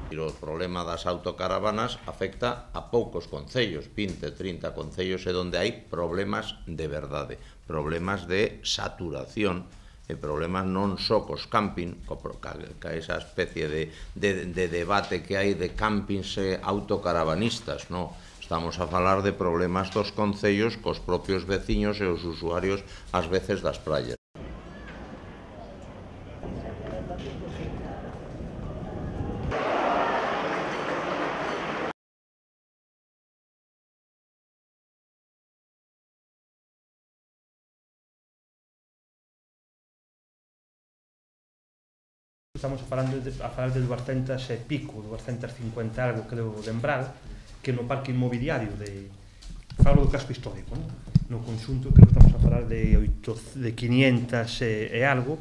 E o problema das autocaravanas afecta a poucos concellos, 20, 30 concellos, e onde hai problemas de verdade, problemas de saturación, e problemas non só cos camping, ca esa especie de debate que hai de campings autocaravanistas, non? Estamos a falar de problemas dos concellos cos propios veciños e os usuarios ás veces das praias. Estamos a falar de 200 e pico, 250 algo, creo, lembrar, que no parque inmobiliario falo do casco histórico, no conxunto creo que estamos a falar de 500 e algo.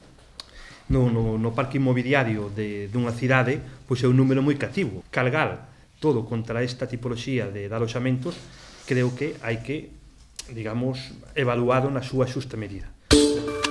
No parque inmobiliario dunha cidade, pois é un número moi cativo. Cargar todo contra esta tipoloxía de aloxamentos, creo que hai que, digamos, evaluado na súa xusta medida.